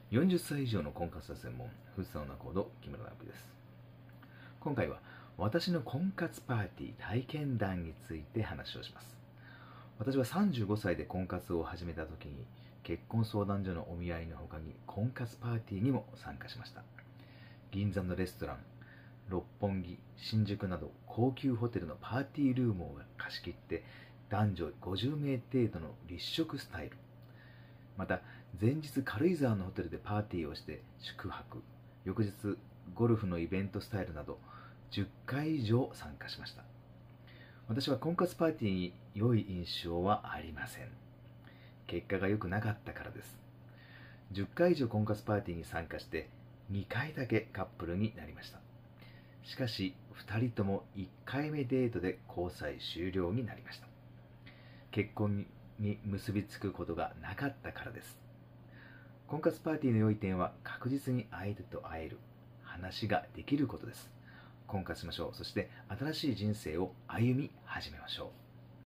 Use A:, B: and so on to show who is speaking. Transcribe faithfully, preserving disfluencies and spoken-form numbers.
A: よんじゅっさい以上の婚活専門、フッサオナコード木村直樹です。今回は私の婚活パーティー体験談について話をします。私はさんじゅうごさいで婚活を始めた時に、結婚相談所のお見合いの他に婚活パーティーにも参加しました。銀座のレストラン、六本木、新宿など高級ホテルのパーティールームを貸し切って男女ごじゅうめい程度の立食スタイル。また前日軽井沢のホテルでパーティーをして宿泊、翌日ゴルフのイベントスタイルなどじゅっかい以上参加しました。私は婚活パーティーに良い印象はありません。結果が良くなかったからです。じゅっかい以上婚活パーティーに参加してにかいだけカップルになりました。しかしふたりともいっかいめデートで交際終了になりました。結婚に結びつくことがなかったからです。婚活パーティーの良い点は確実に相手と会える、話ができることです。婚活しましょう。そして新しい人生を歩み始めましょう。